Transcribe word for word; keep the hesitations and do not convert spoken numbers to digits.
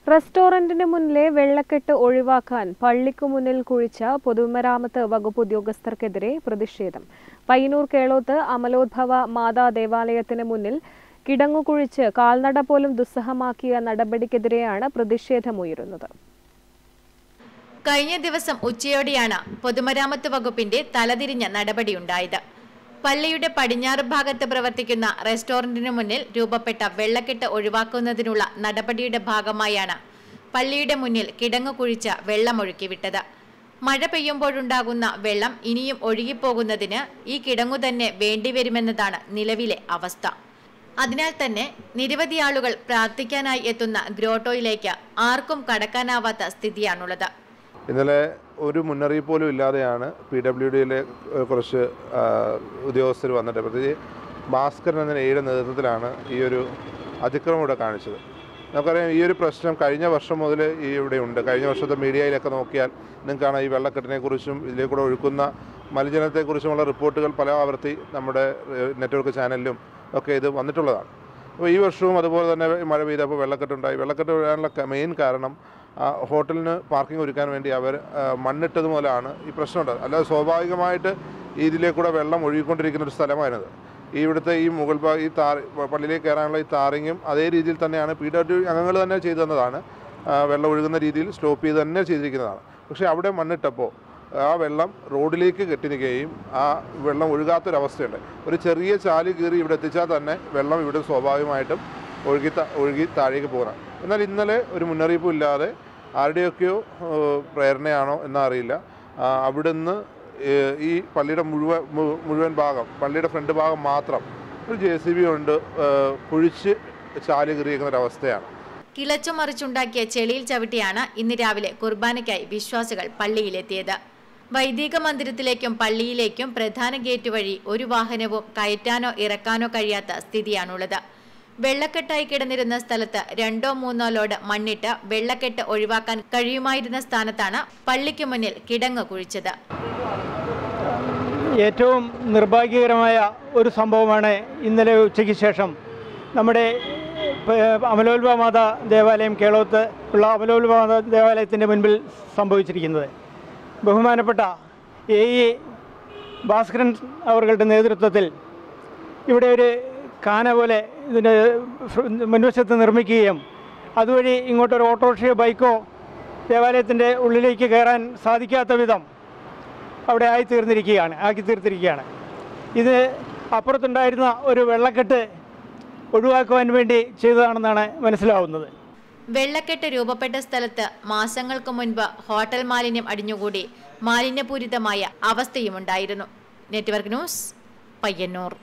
റെസ്റ്റോറന്റിന് മുന്നിലെ വെള്ളക്കെട്ട് ഒഴിവാക്കാൻ പള്ളിക്കു മുന്നിൽ കുഴിച്ച പൊതുമരാമത്ത് വകുപ്പ് ഉദ്യോഗസ്ഥർക്കെതിരെ പ്രതിഷേധം. പയ്യന്നൂർ കേളോത്ത് അമലോദ്ഭവ മാതാ ദേവാലയത്തിന് മുന്നിൽ കിടങ്ങു കുഴിച്ച് കാൽനട പോലും ദുസ്സഹമാക്കിയ നടപടിക്കെതിരെയാണ് പ്രതിഷേധമുയരുന്നത്. കഴിഞ്ഞ ദിവസം ഉച്ചയോടെയാണ് പൊതുമരാമത്ത് വകുപ്പിന്റെ തലതിരിഞ്ഞ നടപടിയുണ്ടായത്. പള്ളിയുടെ പടിഞ്ഞാറ് ഭാഗത്ത് പ്രവർത്തിക്കുന്ന റെസ്റ്റോറന്റിന് മുന്നിൽ രൂപപ്പെട്ട വെള്ളക്കെട്ട് ഒഴിവാക്കുന്നതിനുള്ള നടപടിയുടെ ഭാഗമായാണ് പള്ളിയുടെ മുന്നിൽ കിടങ്ങു കുഴിച്ച വെള്ളമൊഴുക്കി വിട്ടത്. മഴ പെയ്യുമ്പോഴുണ്ടാകുന്ന വെള്ളം ഇനിയും ഒഴുകിപ്പോകുന്നതിന് ഈ കിടങ്ങു തന്നെ വേണ്ടിവരുമെന്നതാണ് നിലവിലെ അവസ്ഥ. അതിനാൽ തന്നെ നിരവധി ആളുകൾ പ്രാർത്ഥിക്കാനായി എത്തുന്ന ഗ്രോട്ടോയിലേക്ക് ആർക്കും കടക്കാനാവാത്ത സ്ഥിതിയാണുള്ളത്. ഇന്നലെ ഒരു മുന്നറിയിപ്പ് പോലും ഇല്ലാതെയാണ് പി ഡബ്ല്യു ഡിയിലെ കുറച്ച് ഉദ്യോഗസ്ഥർ വന്നിട്ട്, പ്രത്യേകിച്ച് ഭാസ്കരൻ എന്ന എയുടെ നേതൃത്വത്തിലാണ് ഈ ഒരു അതിക്രമം ഇവിടെ കാണിച്ചത്. നമുക്കറിയാം, ഈ ഒരു പ്രശ്നം കഴിഞ്ഞ വർഷം മുതൽ ഈ ഇവിടെ ഉണ്ട്. കഴിഞ്ഞ വർഷത്തെ മീഡിയയിലൊക്കെ നോക്കിയാൽ നിങ്ങൾക്കാണ് ഈ വെള്ളക്കെട്ടിനെക്കുറിച്ചും ഇതിലേക്കൂടെ ഒഴുക്കുന്ന മലിനജലത്തെക്കുറിച്ചുമുള്ള റിപ്പോർട്ടുകൾ പല ആവർത്തി നമ്മുടെ നെറ്റ്വർക്ക് ചാനലിലും ഒക്കെ ഇത് വന്നിട്ടുള്ളതാണ്. അപ്പോൾ ഈ വർഷവും അതുപോലെ തന്നെ മഴ പെയ്തപ്പോൾ വെള്ളക്കെട്ടുണ്ടായി. വെള്ളക്കെട്ട് വരാനുള്ള മെയിൻ കാരണം ഹോട്ടലിന് പാർക്കിംഗ് ഒരുക്കാൻ വേണ്ടി അവർ മണ്ണിട്ടത് മൂലമാണ് ഈ പ്രശ്നം ഉണ്ടായത്. അല്ലാതെ സ്വാഭാവികമായിട്ട് ഇതിലേക്കൂടെ വെള്ളം ഒഴുകിക്കൊണ്ടിരിക്കുന്ന ഒരു സ്ഥലമായിരുന്നത്. ഈ ഇവിടുത്തെ ഈ മുകൾ ഭാഗം ഈ താർ പള്ളിയിലേക്ക് കയറാനുള്ള ഈ താറിങ്ങും അതേ രീതിയിൽ തന്നെയാണ് പി ഡബ്ല്യു അംഗങ്ങൾ തന്നെ ചെയ്തു തന്നതാണ്. വെള്ളം ഒഴുകുന്ന രീതിയിൽ സ്റ്റോപ്പ് ചെയ്ത് തന്നെ ചെയ്തിരിക്കുന്നതാണ്. പക്ഷേ അവിടെ മണ്ണിട്ടപ്പോൾ ആ വെള്ളം റോഡിലേക്ക് കെട്ടിനിൽക്കുകയും ആ വെള്ളം ഒഴുകാത്തൊരവസ്ഥയുണ്ട്. ഒരു ചെറിയ ചാല് കീറി ഇവിടെ എത്തിച്ചാൽ തന്നെ വെള്ളം ഇവിടെ സ്വാഭാവികമായിട്ടും ഒഴുകി ഒഴുകി താഴേക്ക് പോകണം. എന്നാൽ ഇന്നലെ ഒരു മുന്നറിയിപ്പും ഇല്ലാതെ ആരുടെയൊക്കെയോ പ്രേരണയാണോ എന്നറിയില്ല, അവിടുന്ന് ഈ പള്ളിയുടെ മുഴുവൻ മുഴുവൻ ഭാഗം പള്ളിയുടെ ഫ്രണ്ട് ഭാഗം മാത്രം ഒരു ജെ സി ബി കൊണ്ട് കുഴിച്ച് ചാല് കീറിയിരിക്കുന്ന ഒരവസ്ഥയാണ്. കിളച്ചു മറിച്ചുണ്ടാക്കിയ ചെളിയിൽ ചവിട്ടിയാണ് ഇന്ന് രാവിലെ കുർബാനയ്ക്കായി വിശ്വാസികൾ പള്ളിയിലെത്തിയത്. വൈദിക മന്ദിരത്തിലേക്കും പള്ളിയിലേക്കും പ്രധാന ഗേറ്റ് വഴി ഒരു വാഹനവും കയറ്റാനോ ഇറക്കാനോ കഴിയാത്ത സ്ഥിതിയാണുള്ളത്. വെള്ളക്കെട്ടായി കിടന്നിരുന്ന സ്ഥലത്ത് രണ്ടോ മൂന്നോ ലോഡ് മണ്ണിട്ട് വെള്ളക്കെട്ട് ഒഴിവാക്കാൻ കഴിയുമായിരുന്ന സ്ഥാനത്താണ് പള്ളിക്ക് മുന്നിൽ കിടങ്ങ് കുഴിച്ചത്. ഏറ്റവും നിർഭാഗ്യകരമായ ഒരു സംഭവമാണ് ഇന്നലെ ഉച്ചയ്ക്ക് ശേഷം നമ്മുടെ അമലോത്ഭവ മാതാ ദേവാലയം കേളോത്ത് ഉള്ള അമലോത്ഭവ മാതാ ദേവാലയത്തിൻ്റെ മുൻപിൽ സംഭവിച്ചിരിക്കുന്നത്. ബഹുമാനപ്പെട്ട എ ഇ ഭാസ്കരൻ അവരുടെ നേതൃത്വത്തിൽ ഇവിടെ ഒരു കാന പോലെ ഇതിൻ്റെ മുൻവശത്ത് നിർമ്മിക്കുകയും അതുവഴി ഇങ്ങോട്ടൊരു ഓട്ടോറിക്ഷയോ ബൈക്കോ ദേവാലയത്തിൻ്റെ ഉള്ളിലേക്ക് കയറാൻ സാധിക്കാത്ത വിധം അവിടെ ആയി തീർന്നിരിക്കുകയാണ് ആക്കി തീർത്തിരിക്കുകയാണ്. ഇത് അപ്പുറത്തുണ്ടായിരുന്ന ഒരു വെള്ളക്കെട്ട് ഒഴിവാക്കുവാൻ വേണ്ടി ചെയ്തതാണെന്നാണ് മനസ്സിലാവുന്നത്. വെള്ളക്കെട്ട് രൂപപ്പെട്ട സ്ഥലത്ത് മാസങ്ങൾക്ക് മുൻപ് ഹോട്ടൽ മാലിന്യം അടിഞ്ഞുകൂടി മാലിന്യപൂരിതമായ അവസ്ഥയുമുണ്ടായിരുന്നു. Network news, Payyanur.